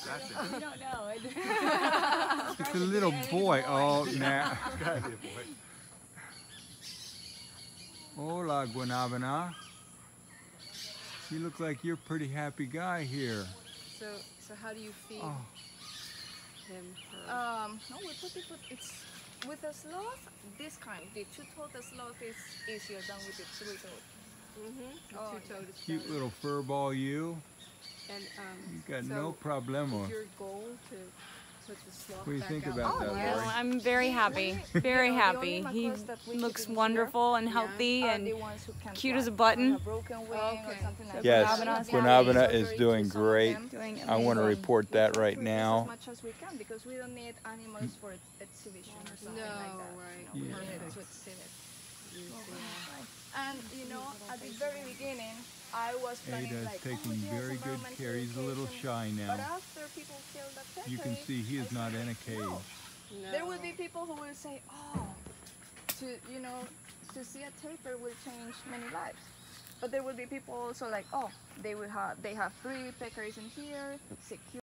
We don't know. It's a little boy. Oh, nah. It's gotta be a boy. Hola, Guanabana. You look like you're a pretty happy guy here. So how do you feed Oh. him? Her? No, we put it it's with a sloth. This kind, the two-toed sloth is easier than with the three-toed. The two-toed is Cute better. little fur ball, you. And You got so no problemo. is your goal to put the sloth What do you back think out? about that, yes. Lori? I'm very happy, very happy. He looks wonderful and healthy and cute as a button. Yes, Guanabana's Guanabana is doing great. Doing I want to amazing. report that right now. As much as we can because we don't need animals for exhibition or something No, like that. right. You know, Yeah. we're here to exhibit. And you know, at the very beginning, I was planning Ada's like, taking oh, yes, very good environmental care. He's a little education. shy But now. after people killed that pepe, You can see he is not in a cage. No. there will be people who will say, oh, to see a tapir will change many lives. But there will be people also like, oh, they have 3 peccaries in here, secure.